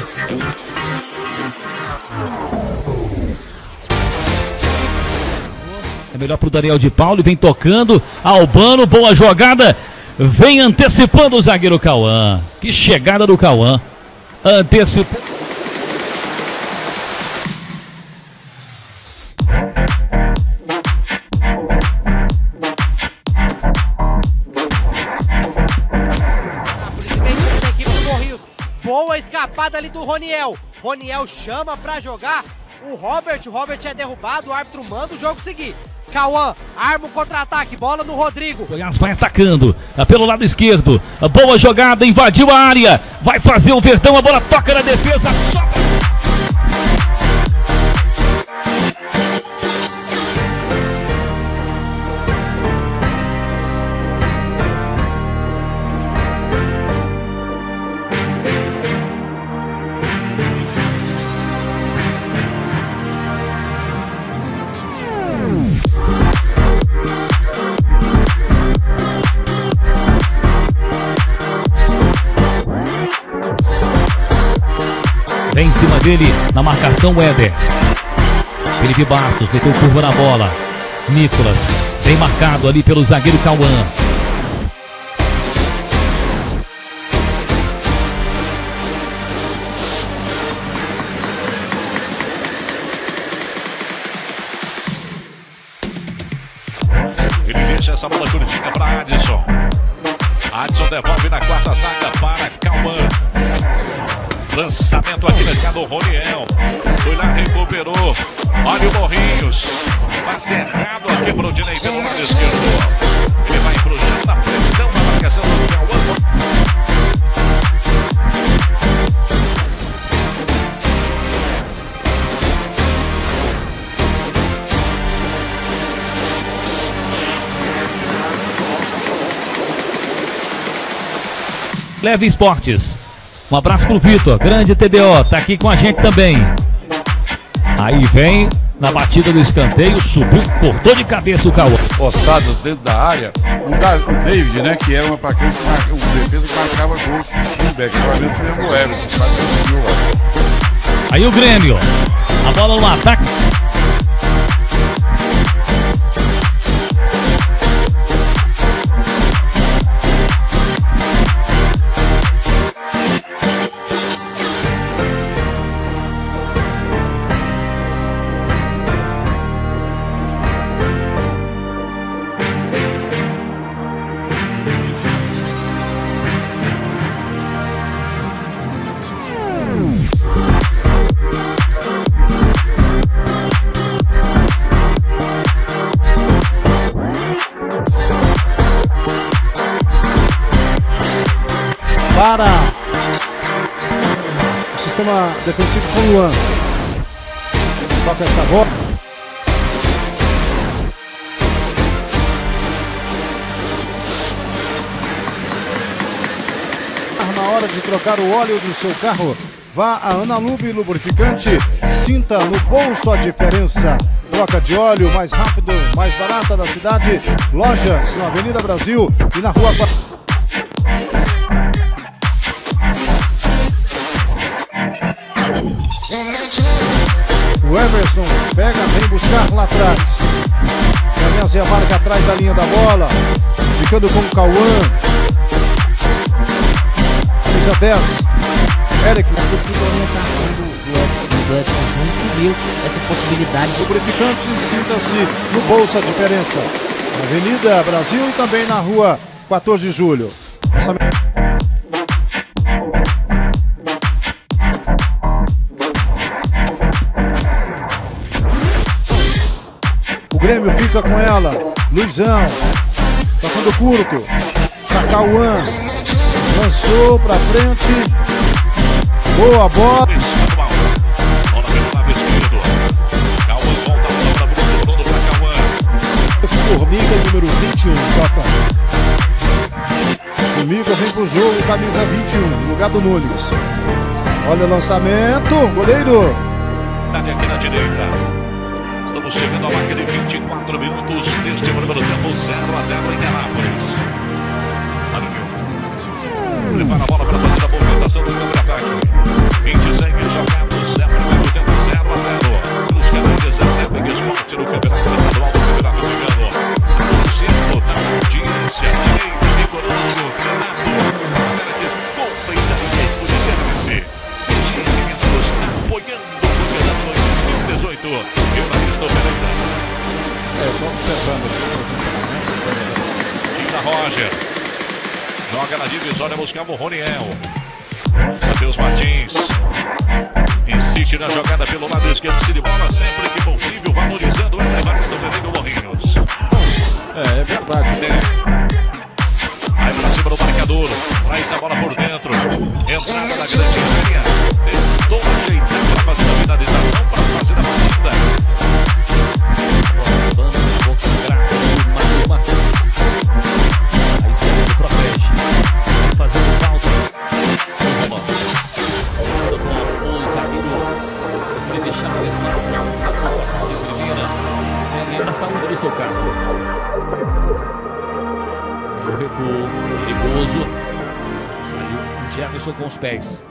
É melhor pro Daniel de Paulo e vem tocando. Albano, boa jogada. Vem antecipando o zagueiro Cauã. Que chegada do Cauã. Antecipou. Boa escapada ali do Roniel. Roniel chama pra jogar o Robert é derrubado, o árbitro manda o jogo seguir. Cauã arma o contra-ataque, bola no Rodrigo. Goiás vai atacando pelo lado esquerdo. Boa jogada, invadiu a área. Vai fazer o Verdão, a bola toca na defesa. Vem em cima dele, na marcação, o Éder. Felipe Bastos, meteu curva na bola. Nicolas, bem marcado ali pelo zagueiro Cauã. Ele deixa essa bola curtinha para Adson. Adson devolve na quarta zaga para Cauã. Lançamento aqui na cara do Roniel. Foi lá, recuperou. Olha o Morrinhos. Passe errado aqui para o Dinei pelo lado esquerdo. Ele vai pro chão na pressão na marcação do Cauã. Leve Esportes. Um abraço pro Vitor, grande TDO, tá aqui com a gente também. Aí vem na batida do escanteio, subiu, cortou de cabeça o Cauã. Ossados dentro da área, o David, né, que era um atacante, um defesa que marcava gol no back. Agora tivemos o Everton. Aí o Grêmio, a bola no ataque. Para o sistema defensivo com o Luan. Toca essa bola. Na hora de trocar o óleo do seu carro, vá a Analube Lubrificante. Sinta no bolso a diferença. Troca de óleo mais rápido, mais barata da cidade. Lojas na Avenida Brasil e na Rua... O Everson pega, vem buscar lá atrás. Ganha a marca atrás da linha da bola. Ficando com o Cauã. Camisa 10. Eric. A possível orientação do Edson Júnior viu essa possibilidade. Lubrificante, sinta-se no bolso a diferença. Na Avenida Brasil e também na Rua 14 de Julho. O Grêmio fica com ela. Luizão. Tocando curto. Pra Cauã. Lançou pra frente. Boa bola. Bola pelo lado esquerdo. Cauã volta a bola para Bruno para Cauã. Formiga, número 21. Toca. Formiga vem pro jogo. Camisa 21. No lugar do Nunes. Olha o lançamento. Goleiro. Aqui na direita. Estamos chegando à marca de 24 minutos deste primeiro tempo, 0-0 em Anápolis. Marinho prepara a bola para fazer a movimentação do contra-ataque. 26. Vitória buscava o Roniel. Matheus Martins. Insiste na jogada pelo lado esquerdo. Se de bola sempre que possível. Valorizando o Evaristo Pereira Morrinhos. É verdade. Aí pra cima do marcador. Traz a bola por dentro. Entrada da grande área. Tentou ajeitar para fazer a finalização. Para fazer a partida. Graça do Mário Matheus. Aí Estevam protege. Fazendo falta. O zagueiro vai deixar mais uma de primeira. Ele na saúde do seu carro. O recuo perigoso. Saiu o Jefferson com os pés.